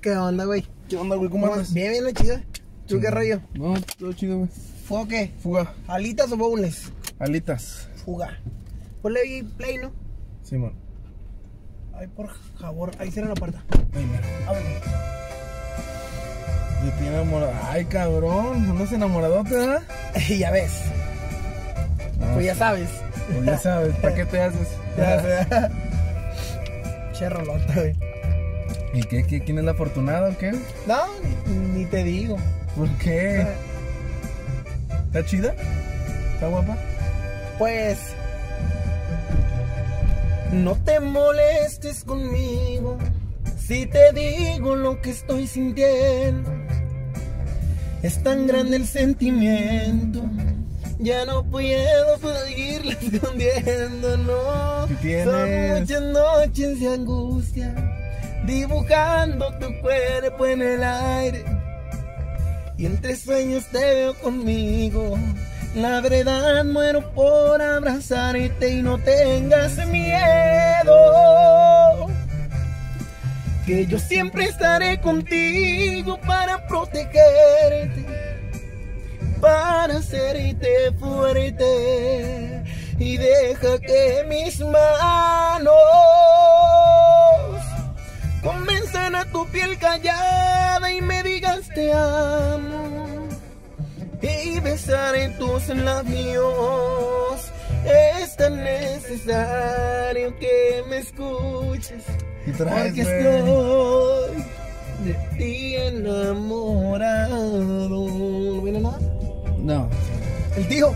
¿Qué onda, güey? ¿Qué onda, güey? ¿Cómo andas? Bien, bien, chido. ¿Tú qué rollo? No, todo chido, güey. ¿Fuga qué? Fuga. ¿Alitas o boneless? Alitas. Fuga. Ponle ahí play, ¿no? Sí, man. Ay, por favor, ahí cierra la puerta. Ay, mira. Ábrele. Me tiene enamorado. Ay, cabrón. ¿Andas enamoradote, verdad? Ya ves. No, Pues ya sabes. Pues ya sabes. ¿Para qué te haces? Che rolota, güey. ¿Y qué? ¿Quién es la afortunada o qué? No, ni te digo. ¿Por qué? ¿Está chida? ¿Está guapa? Pues no te molestes conmigo si te digo lo que estoy sintiendo. Es tan grande el sentimiento, ya no puedo seguirlo escondiendo, no. ¿Qué tienes? Son muchas noches de angustia, dibujando tu cuerpo en el aire. Y entre sueños te veo conmigo. La verdad muero por abrazarte y no tengas miedo, que yo siempre estaré contigo para protegerte, para hacerte fuerte. Y deja que mis manos convenzan a tu piel callada y me digas te amo. Y besar en tus labios es tan necesario que me escuches. ¿Qué traes, Porque güey? estoy de ti enamorado. ¿No viene nada? No. El tío.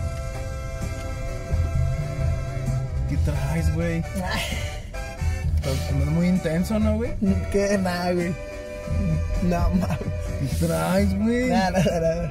¿Qué traes, güey? Estás muy intenso, ¿no, güey? ¿Qué? Nada, güey. No mames. ¿Qué traes, güey? Nada.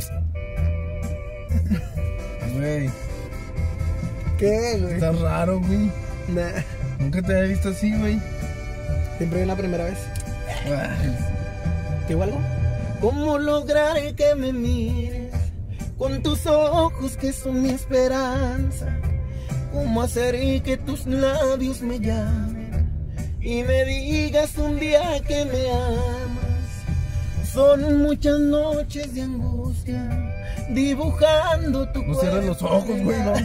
Güey, ¿Qué, güey? está raro, güey. Nah. Nunca te había visto así, güey. Siempre es la primera vez. Ay, ¿Te digo algo? ¿Cómo lograr que me mires con tus ojos que son mi esperanza? ¿Cómo hacer que tus labios me llamen y me digas un día que me amas? Son muchas noches de angustia, dibujando tu no cuerpo. cierres los ojos, güey. No,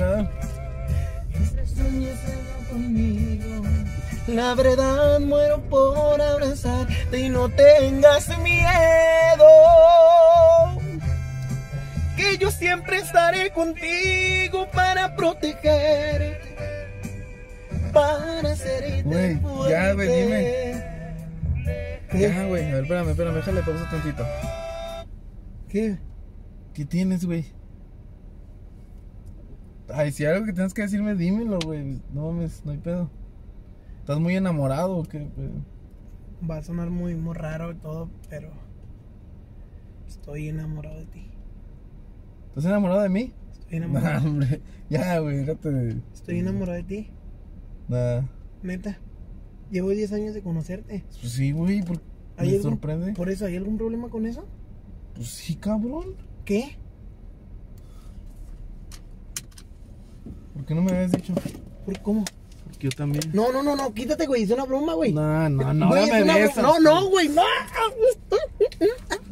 Sueños conmigo. La verdad muero por abrazarte y no tengas miedo, que yo siempre estaré contigo para protegerte, para hacerte Güey, ya, güey, fuerte. Ya, güey. A ver, espérame. Déjale pausa tantito. ¿Qué? ¿Qué tienes, güey? Ay, si hay algo que tienes que decirme, dímelo, güey. No mames, no hay pedo. ¿Estás muy enamorado o qué? Va a sonar muy raro y todo, pero estoy enamorado de ti. ¿Estás enamorado de mí? Estoy enamorado. Nah, hombre. Ya, güey, déjate. Estoy enamorado de ti, Nah. neta. Llevo 10 años de conocerte. Pues sí, güey, me sorprende. Por eso, ¿hay algún problema con eso? Pues sí, cabrón. ¿Qué? ¿Por qué no me habías dicho? ¿Cómo? Porque yo también. No, quítate, güey, es una broma, güey. No, Güey, me es una besas. No, güey, no.